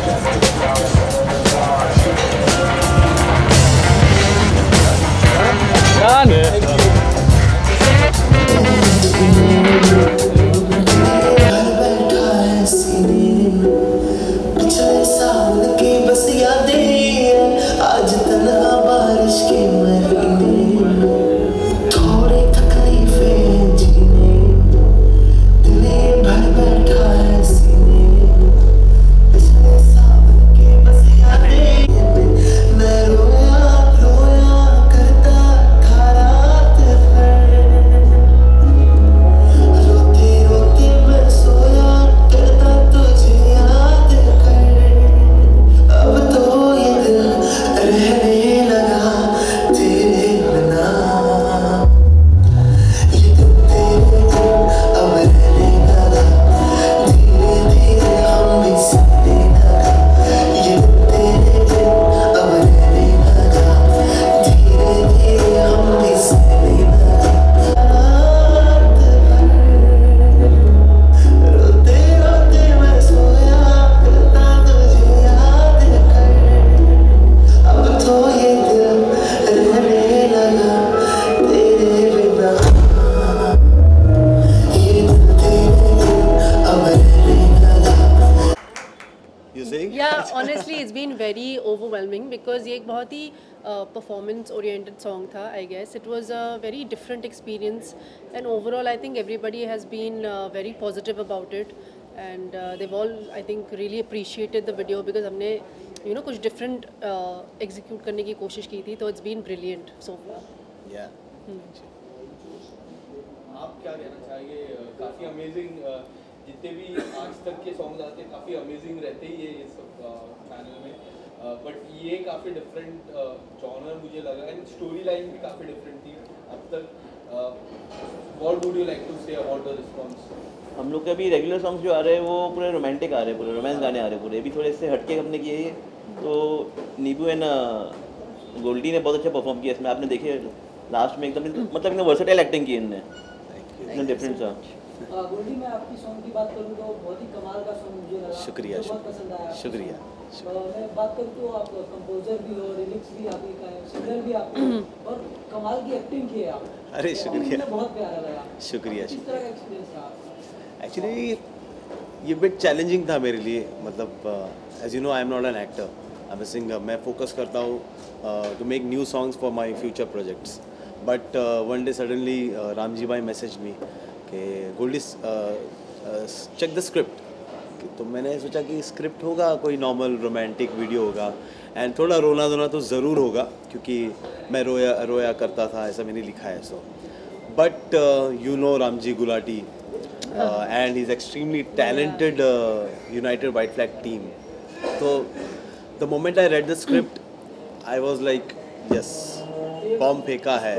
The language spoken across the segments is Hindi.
Yeah, honestly, it's been very overwhelming because ये एक बहुत ही performance oriented song था. I guess it was a very different experience, and overall, I think everybody has been very positive about it, and they've all, I think, really appreciated the video because हमने कुछ different execute करने की कोशिश की थी, तो it's been brilliant so far. Yeah. आप क्या कहना चाहेंगे? काफ़ी अमेजिंग, जितने भी आज तक के सॉन्ग्स आते हैं काफ़ी अमेजिंग रहते ही है ये सब चैनल में, बट ये काफ़ी डिफरेंट जॉनर मुझे लगा, एंड स्टोरी लाइन भी काफ़ी डिफरेंट थी अब तक. What would you like to say about the response? हम लोग के अभी रेगुलर सॉन्ग्स जो आ रहे हैं वो पूरे रोमांटिक आ रहे हैं, पूरे रोमांस गाने आ रहे हैं पूरे. अभी थोड़े से हटके हमने किए हैं, तो नीबू एंड गोल्डी ने बहुत अच्छा परफॉर्म किया इसमें. आपने देखे लास्ट में एकदम मतलब एकदम वर्सेटाइल एक्टिंग की इनने, एकदम डिफरेंट सा. गोल्डी में आपकी सॉन्ग की बात करूँ तो बहुत ही कमाल का सॉन्ग मुझे लगा. शुक्रिया, बहुत पसंद आया. शुक्रिया. मैं बात करूँ तो आप कंपोजर भी हो, लिरिक्स भी आप ही का है, सिंगर भी आप हो, और कमाल की एक्टिंग की है आप. अरे शुक्रिया. बहुत प्यारा लगा. शुक्रिया. किस तरह का एक्सपीरियंस रहा? एक्चुअली ये बिट चैलेंजिंग था मेरे लिए. मतलब as you know I am not an actor, I am a singer. मैं फोकस करता हूँ to make new songs for my future projects. But one day suddenly Ramji भाई मैसेज मी कि गोल्डी चेक द स्क्रिप्ट. तो मैंने सोचा कि स्क्रिप्ट होगा कोई नॉर्मल रोमांटिक वीडियो होगा, एंड थोड़ा रोना धोना तो ज़रूर होगा क्योंकि मैं रोया करता था, ऐसा मैंने लिखा है. So but you know Ramji Gulati and he is extremely talented United White Flag team. तो the moment I read the script I was like yes, bomb फेंका है.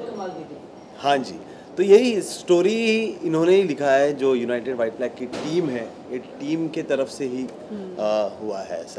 हाँ जी. तो यही स्टोरी इन्होंने ही लिखा है, जो यूनाइटेड वाइट फ्लैग की टीम है, ये टीम के तरफ से ही हुआ है ऐसा.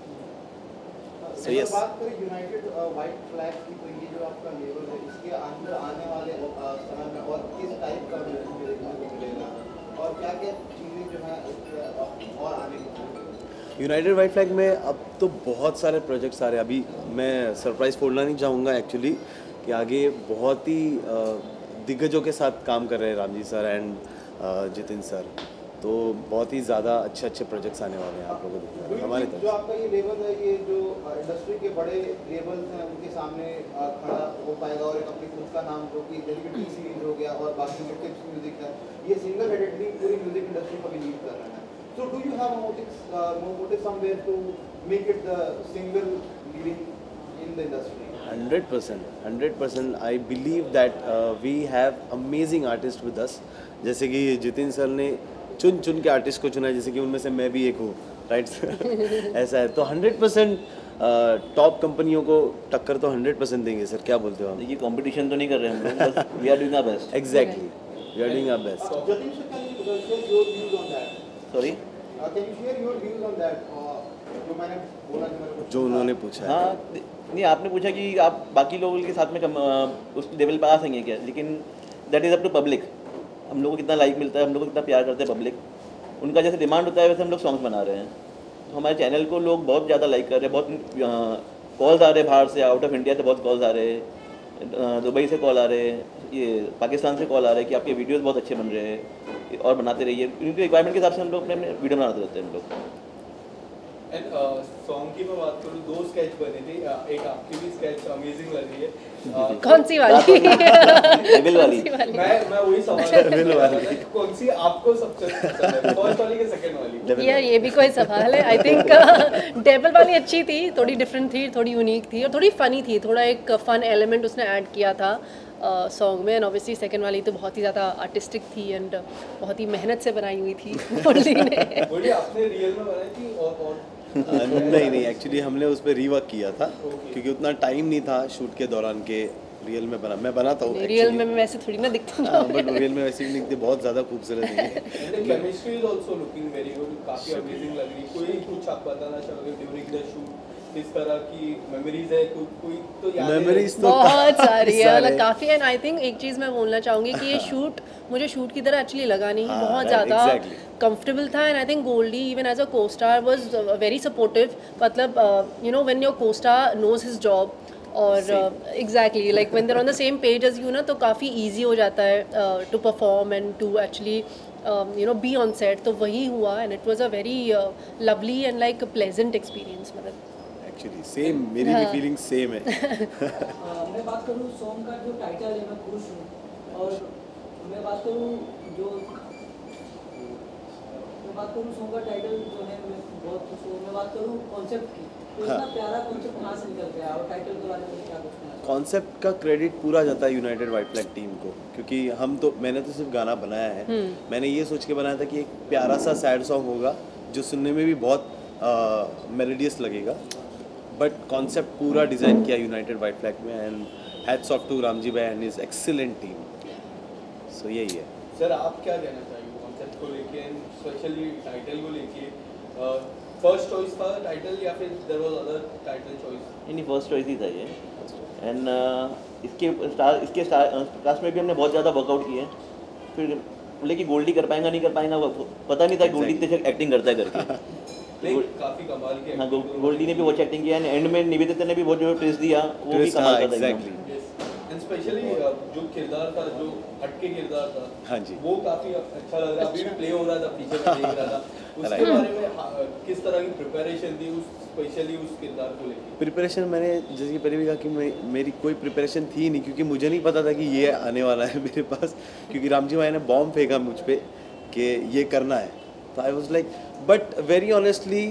So yes. बात करें यूनाइटेड वाइट फ्लैग की, तो ये जो आपका लेवल है इसके अंदर आने वाले समय में और किस टाइप का देखने को मिलेगा और क्या क्या चीज़ें जो है और आने को? यूनाइटेड वाइट फ्लैग में अब तो बहुत सारे प्रोजेक्ट्स आ रहे हैं. अभी मैं सरप्राइज़ फोड़ना नहीं चाहूँगा एक्चुअली, कि आगे बहुत ही दिग्गजों के साथ काम कर रहे हैं Ramji sir and Jitin sir. तो बहुत ही ज़्यादा अच्छे प्रोजेक्ट्स आने वाले हैं आप लोगों को दिखने हमारे तरफ. जो आपका ये लेवल है, ये जो इंडस्ट्री के बड़े लेवल्स हैं उनके सामने खड़ा हो पाएगा और एक अपनी खुद का नाम जो कि जैसे कि टी सीरीज हो गया और बाकी जो टिप्स म्यूजिक है, ये सिंगल हेडेडली पूरी म्यूजिक इंडस्ट्री को भी लीड कर रहे हैं. So do you have a motive somewhere to make it the single leading in the industry? 100%. I believe that we have amazing artists with us. जैसे कि जितिन सर ने चुन के आर्टिस्ट को चुना है, जैसे कि उनमें से मैं भी एक हूँ, राइट. ऐसा है. तो 100% टॉप कंपनियों को टक्कर तो 100% देंगे सर. क्या बोलते हो आप? ये कंपटीशन तो नहीं कर रहे हम लोग, बस we are doing our best. Exactly, we are doing our best. Jatin sir, can you share your views on that? Sorry, Can you share your views on that? जो मैंने बोला कि मेरे को जो उन्होंने पूछा है. हाँ नहीं, आपने पूछा कि आप बाकी लोगों के साथ में उस लेवल पर आ सकेंगे क्या, लेकिन that is up to public. हम लोगों को कितना लाइक मिलता है, हम लोग को कितना प्यार करते हैं पब्लिक, उनका जैसे डिमांड होता है वैसे हम लोग सॉन्ग्स बना रहे हैं. हमारे चैनल को लोग बहुत ज़्यादा लाइक कर रहे हैं, बहुत कॉल्स आ रहे हैं बाहर से, आउट ऑफ इंडिया से बहुत कॉल्स आ रहे हैं, दुबई से कॉल आ रहे हैं, ये पाकिस्तान से कॉल आ रहे हैं कि आपके वीडियोस बहुत अच्छे बन रहे हैं और बनाते रहिए। उनकी रिक्वायरमेंट के हिसाब से हम लोग अपने अपने वीडियो बनाते रहते हैं हम लोग। एंड सॉन्ग की मैं बात करूँ, 2 स्केच बने थे, एक आपकी भी स्केच अमेजिंग लग रही है। कौन सी वाली? डेविल वाली। मैं वही सवाल कर रहा था, कौन सी आपको सबसे पसंद है, फर्स्ट वाली कि सेकंड वाली? यार ये भी कोई सवाल है। आई थिंक डेविल वाली अच्छी थी, थोड़ी डिफरेंट थी, थोड़ी यूनिक थी और थोड़ी फ़नी थी, थोड़ा एक फ़न एलिमेंट उसने ऐड किया था सॉन्ग में। एंड ऑब्वियसली सेकंड वाली तो बहुत ही ज़्यादा आर्टिस्टिक थी एंड बहुत ही मेहनत से बनाई हुई थी गोल्डी ने। बोलिए, आपने रियल में बनाई थी और नहीं एक्चुअली हमने उस पर रीवर्क किया था क्योंकि उतना टाइम नहीं था शूट के दौरान के रियल में बना। मैं बनाता हूँ रियल में मैं वैसे थोड़ी ना दिखती हूँ, बट रियल में वैसे भी नहीं दिखती, बहुत ज़्यादा खूबसूरत है। Chemistry is also looking very good, काफी अमेजिंग लग रही। कोई कुछ आप बताना चाहोगे ड्यूरिंग द शूट, किस तरह की मेमोरीज है? कोई तो याद है? मेमोरीज तो बहुत सारी है, मतलब काफ़ी। एंड आई थिंक एक चीज़ मैं बोलना चाहूँगी कि ये शूट मुझे शूट की तरह एक्चुअली लगा नहीं, हाँ, बहुत right, ज़्यादा exactly. कंफर्टेबल था। And I think Goldie even as a costar was very supportive. मतलब you know when your costar knows his job और exactly like when they're on the same page as you ना, तो काफ़ी ईजी हो जाता है to perform and to actually you know be on set. तो वही हुआ and it was a very lovely and like pleasant experience. मतलब एक्चुअली सेम, मेरी भी फीलिंग सेम है। मैं बात करूँ सॉन्ग का जो टाइटल है, मैं खुश हूँ। और मैं बात करूँ सॉन्ग का टाइटल जो है, मैं बहुत खुश हूँ। मैं बात करूँ कॉन्सेप्ट की, तो इतना प्यारा कॉन्सेप्ट कहाँ से निकल गया और टाइटल के बारे में क्या कुछ कहना? कॉन्सेप्ट का क्रेडिट पूरा जाता है यूनाइटेड व्हाइट फ्लैग टीम को, क्योंकि मैंने तो सिर्फ गाना बनाया है। मैंने ये सोच के बनाया था कि एक प्यारा सा सैड सॉन्ग होगा जो सुनने में भी बहुत मेलोडियस लगेगा, बट कॉन्सेप्ट पूरा डिज़ाइन किया यूनाइटेड व्हाइट फ्लैग में। And hats off to Ramji भाई and his excellent team. So यही है। सर, आप क्या कहना चाहेंगे कॉन्सेप्ट को लेके एंड स्पेशली टाइटल को लेके? फर्स्ट चॉइस था टाइटल या फिर there was other title choice? नहीं, फर्स्ट चॉइस ही था ये। एंड इसके कास्ट में भी हमने बहुत ज़्यादा वर्कआउट किए। फिर बोले कि गोल्डी कर पाएगा नहीं कर पाएगा, वो पता नहीं था गोल्डी इतनी एक्टिंग करता है करके। काफी कमाल की हाँ, गोल्डी ने भी बहुत एक्टिंग किया। एंड में निवेदिता ने भी बहुत जो ट्विस्ट दिया, वो भी कमाल का था। एग्जैक्टली। एंड स्पेशली जो किरदार था, जो हटके किरदार था, हाँ जी, वो काफी अच्छा लग रहा। अभी भी प्ले हो रहा था, पीछे मैं देख रहा था। उसके बारे में किस तरह की प्रिपरेशन थी स्पेशली उस किरदार को लेके? प्रिपरेशन मैंने जैसे कि पहले भी कहा कि मेरी कोई प्रिपरेशन थी नहीं, क्योंकि मुझे नहीं पता था कि ये आने वाला है मेरे पास, क्योंकि रामजी भाई ने बॉम्ब फेंका मुझ पे कि ये करना है। तो I was like, but very honestly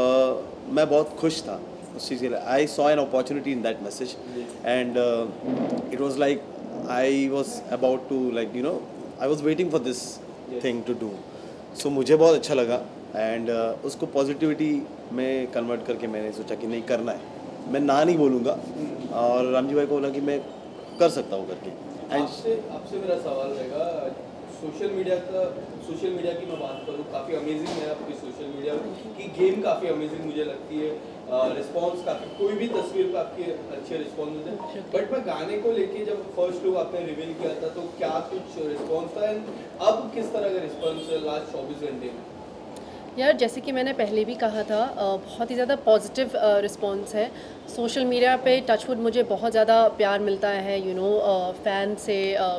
मैं बहुत खुश था उस चीज़ के लिए। I saw an opportunity in that message and it was like I was about to like you know I was waiting for this thing to do. So मुझे बहुत अच्छा लगा एंड उसको पॉजिटिविटी में कन्वर्ट करके मैंने सोचा कि नहीं करना है, मैं ना नहीं बोलूँगा। और रामजी भाई को बोला कि मैं कर सकता हूँ करके। आपसे मेरा सवाल रहेगा, सोशल मीडिया की मैं बात करूँ, काफ़ी अमेजिंग है आपकी सोशल मीडिया की गेम, काफ़ी अमेजिंग मुझे लगती है। रिस्पॉन्स काफ़ी, कोई भी तस्वीर पर आपके अच्छे रिस्पॉन्स होते हैं। बट मैं गाने को लेके जब फर्स्ट लुक आपने रिवील किया था, तो क्या कुछ रिस्पॉन्स था एंड अब किस तरह का रिस्पॉन्स है लास्ट 24 घंटे में? यार जैसे कि मैंने पहले भी कहा था, बहुत ही ज़्यादा पॉजिटिव रिस्पॉन्स है सोशल मीडिया पे। टचवुड मुझे बहुत ज़्यादा प्यार मिलता है यू नो फ़ैन से,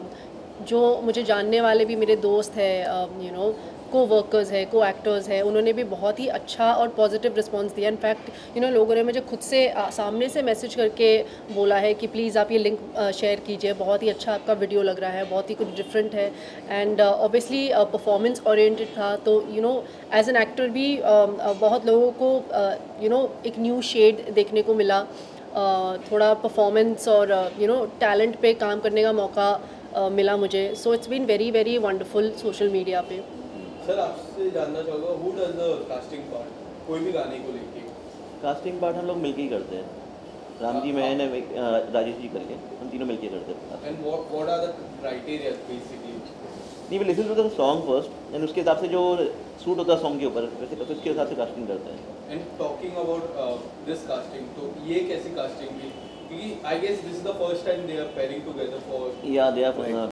जो मुझे जानने वाले भी मेरे दोस्त हैं, यू नो को वर्कर्स है, को एक्टर्स है, उन्होंने भी बहुत ही अच्छा और पॉजिटिव रिस्पांस दिया। इनफैक्ट यू नो लोगों ने मुझे खुद से सामने से मैसेज करके बोला है कि प्लीज़ आप ये लिंक शेयर कीजिए, बहुत ही अच्छा आपका वीडियो लग रहा है, बहुत ही कुछ डिफरेंट है। एंड ऑब्वियसली परफॉर्मेंस ओरिएंटेड था, तो you know as an actor भी बहुत लोगों को यू नो एक न्यू शेड देखने को मिला, थोड़ा परफॉर्मेंस और यू नो टैलेंट पे काम करने का मौका मिला मुझे। So it's been very very wonderful social media पे। सर, आपसे जानना चाहूँगा, who does the casting part कोई भी गाने को लेके? कास्टिंग पार्ट हम लोग मिलके ही करते हैं, रामजी, मैं राजेश जी करके हम तीनों मिलके करते हैं। And what are the criteria basically? नहीं, we listen to the song first and उसके हिसाब से जो सूट होता है सॉन्ग के ऊपर, वैसे तो उसके हिसाब से कास्टिंग करते हैं। And talking about this casting, तो ये कैसी कास्टिंग थी? क्योंकि I guess this is the first time they are pairing together for या दे आर